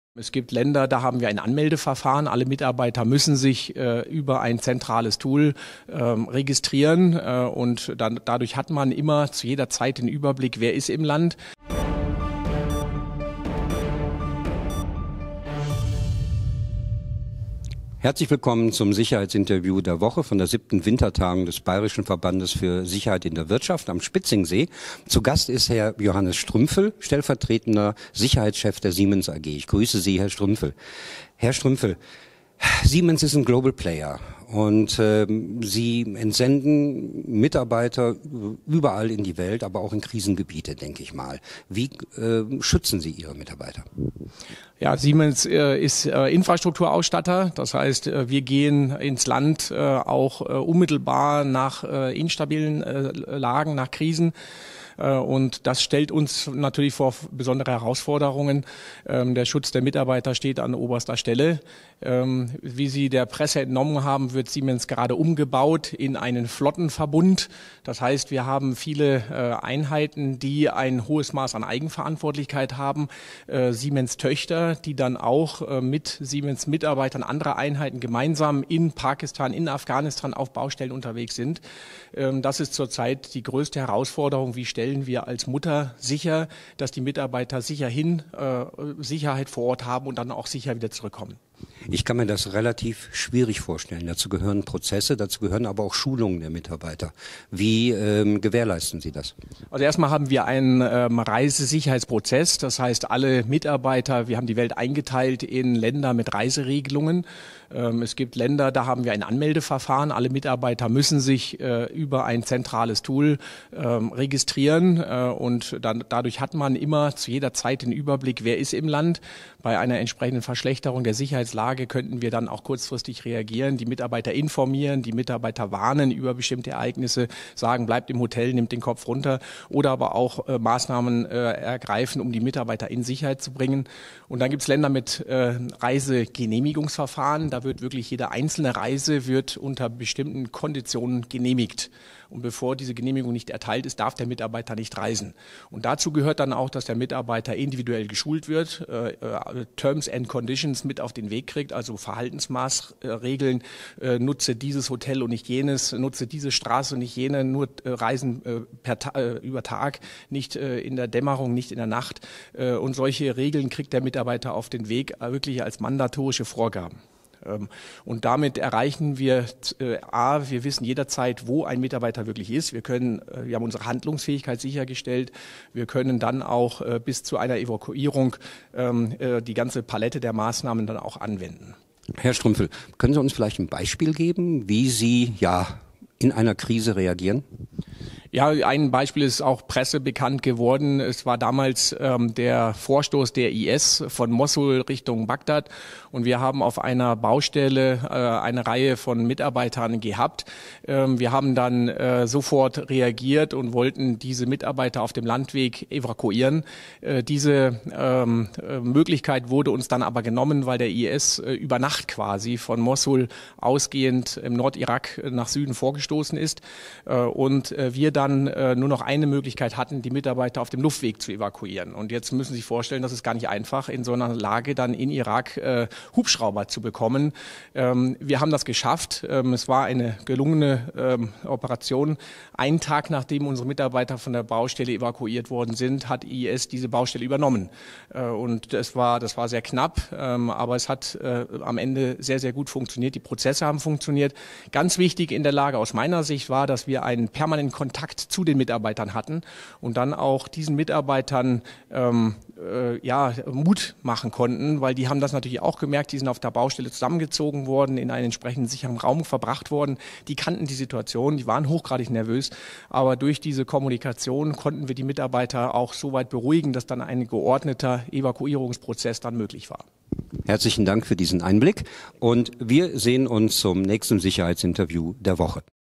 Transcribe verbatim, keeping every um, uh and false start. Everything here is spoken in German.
Es gibt Länder, da haben wir ein Anmeldeverfahren. Alle Mitarbeiter müssen sich äh, über ein zentrales Tool ähm, registrieren äh, und dann, dadurch hat man immer zu jeder Zeit den Überblick, wer ist im Land. Herzlich willkommen zum Sicherheitsinterview der Woche von der siebten Wintertagung des Bayerischen Verbandes für Sicherheit in der Wirtschaft am Spitzingsee. Zu Gast ist Herr Johannes Strümpfel, stellvertretender Sicherheitschef der Siemens A G. Ich grüße Sie, Herr Strümpfel. Herr Strümpfel, Siemens ist ein Global Player und äh, Sie entsenden Mitarbeiter überall in die Welt, aber auch in Krisengebiete, denke ich mal. Wie äh, schützen Sie Ihre Mitarbeiter? Ja, Siemens äh, ist äh, Infrastrukturausstatter. Das heißt, äh, wir gehen ins Land äh, auch äh, unmittelbar nach äh, instabilen äh, Lagen, nach Krisen. Und das stellt uns natürlich vor besondere Herausforderungen. Der Schutz der Mitarbeiter steht an oberster Stelle. Wie Sie der Presse entnommen haben, wird Siemens gerade umgebaut in einen Flottenverbund. Das heißt, wir haben viele Einheiten, die ein hohes Maß an Eigenverantwortlichkeit haben. Siemens-Töchter, die dann auch mit Siemens-Mitarbeitern anderer Einheiten gemeinsam in Pakistan, in Afghanistan auf Baustellen unterwegs sind. Das ist zurzeit die größte Herausforderung. Wie stellen wir als Mutter sicher, dass die Mitarbeiter sicherhin äh, Sicherheit vor Ort haben und dann auch sicher wieder zurückkommen? Ich kann mir das relativ schwierig vorstellen. Dazu gehören Prozesse, dazu gehören aber auch Schulungen der Mitarbeiter. Wie ähm, gewährleisten Sie das? Also erstmal haben wir einen ähm, Reisesicherheitsprozess. Das heißt, alle Mitarbeiter, wir haben die Welt eingeteilt in Länder mit Reiseregelungen. Ähm, es gibt Länder, da haben wir ein Anmeldeverfahren. Alle Mitarbeiter müssen sich äh, über ein zentrales Tool ähm, registrieren äh, und dann, dadurch hat man immer zu jeder Zeit den Überblick, wer ist im Land. Bei einer entsprechenden Verschlechterung der Sicherheitslage könnten wir dann auch kurzfristig reagieren, die Mitarbeiter informieren, die Mitarbeiter warnen über bestimmte Ereignisse, sagen, bleibt im Hotel, nimmt den Kopf runter oder aber auch äh, Maßnahmen äh, ergreifen, um die Mitarbeiter in Sicherheit zu bringen. Und dann gibt es Länder mit äh, Reisegenehmigungsverfahren. Da wird wirklich jede einzelne Reise wird unter bestimmten Konditionen genehmigt. Und bevor diese Genehmigung nicht erteilt ist, darf der Mitarbeiter nicht reisen. Und dazu gehört dann auch, dass der Mitarbeiter individuell geschult wird, äh, Terms and Conditions mit auf den Weg kriegt, also Verhaltensmaßregeln, äh, nutze dieses Hotel und nicht jenes, nutze diese Straße und nicht jene, nur äh, Reisen äh, per Ta äh, über Tag, nicht äh, in der Dämmerung, nicht in der Nacht. Äh, und solche Regeln kriegt der Mitarbeiter auf den Weg, äh, wirklich als mandatorische Vorgaben. Und damit erreichen wir, äh, A, wir wissen jederzeit, wo ein Mitarbeiter wirklich ist. Wir können, äh, wir haben unsere Handlungsfähigkeit sichergestellt. Wir können dann auch äh, bis zu einer Evakuierung ähm, äh, die ganze Palette der Maßnahmen dann auch anwenden. Herr Strümpfel, können Sie uns vielleicht ein Beispiel geben, wie Sie ja in einer Krise reagieren? Ja, ein Beispiel ist auch Presse bekannt geworden. Es war damals ähm, der Vorstoß der I S von Mossul Richtung Bagdad und wir haben auf einer Baustelle äh, eine Reihe von Mitarbeitern gehabt. Ähm, wir haben dann äh, sofort reagiert und wollten diese Mitarbeiter auf dem Landweg evakuieren. Äh, diese ähm, Möglichkeit wurde uns dann aber genommen, weil der I S äh, über Nacht quasi von Mossul ausgehend im Nordirak nach Süden vorgestoßen ist äh, und äh, wir dann dann äh, nur noch eine Möglichkeit hatten, die Mitarbeiter auf dem Luftweg zu evakuieren. Und jetzt müssen Sie sich vorstellen, das ist gar nicht einfach, in so einer Lage dann in Irak äh, Hubschrauber zu bekommen. Ähm, wir haben das geschafft. Ähm, es war eine gelungene ähm, Operation. Einen Tag, nachdem unsere Mitarbeiter von der Baustelle evakuiert worden sind, hat I S diese Baustelle übernommen. Äh, und das war, das war sehr knapp, ähm, aber es hat äh, am Ende sehr, sehr gut funktioniert. Die Prozesse haben funktioniert. Ganz wichtig in der Lage aus meiner Sicht war, dass wir einen permanenten Kontakt zu den Mitarbeitern hatten und dann auch diesen Mitarbeitern ähm, äh, ja, Mut machen konnten, weil die haben das natürlich auch gemerkt, die sind auf der Baustelle zusammengezogen worden, in einen entsprechenden sicheren Raum verbracht worden. Die kannten die Situation, die waren hochgradig nervös, aber durch diese Kommunikation konnten wir die Mitarbeiter auch so weit beruhigen, dass dann ein geordneter Evakuierungsprozess dann möglich war. Herzlichen Dank für diesen Einblick und wir sehen uns zum nächsten Sicherheitsinterview der Woche.